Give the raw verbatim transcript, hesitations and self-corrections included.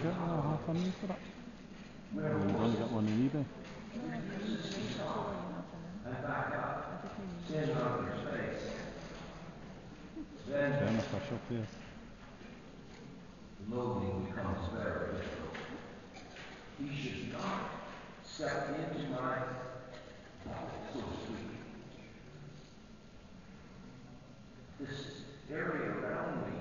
get uh, half on you for that? Or you've only got one in eBay? Turn the flash up here. Loading becomes very difficult. He should not step into my bubble, so to speak. This area around me